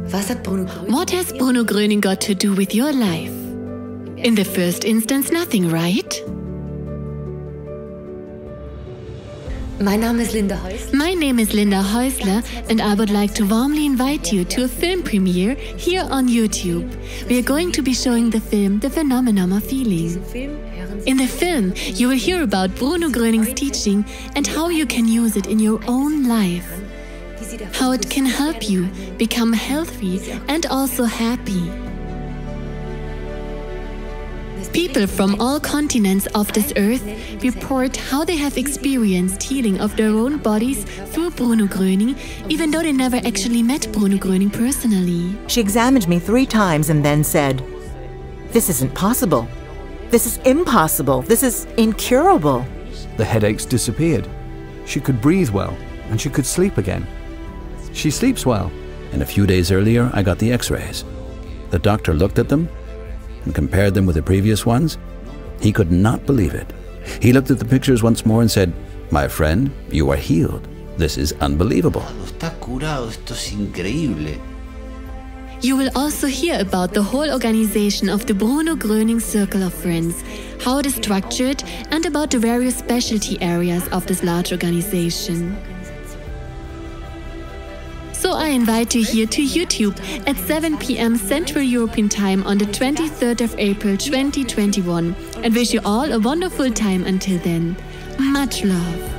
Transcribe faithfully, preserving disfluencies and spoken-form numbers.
What has Bruno Gröning got to do with your life? In the first instance, nothing, right? My name is Linda Häusler. My name is Linda Häusler, and I would like to warmly invite you to a film premiere here on YouTube. We are going to be showing the film The Phenomenon of Feeling. In the film, you will hear about Bruno Gröning's teaching and how you can use it in your own life. How it can help you become healthy and also happy. People from all continents of this earth report how they have experienced healing of their own bodies through Bruno Gröning, even though they never actually met Bruno Gröning personally. She examined me three times and then said, "This isn't possible. This is impossible. This is incurable." The headaches disappeared. She could breathe well, and she could sleep again. She sleeps well. And a few days earlier, I got the x-rays. The doctor looked at them and compared them with the previous ones. He could not believe it. He looked at the pictures once more and said, "My friend, you are healed. This is unbelievable." You will also hear about the whole organization of the Bruno Gröning Circle of Friends, how it is structured, and about the various specialty areas of this large organization. So I invite you here to YouTube at seven p m Central European Time on the twenty-third of April twenty twenty-one and wish you all a wonderful time until then. Much love.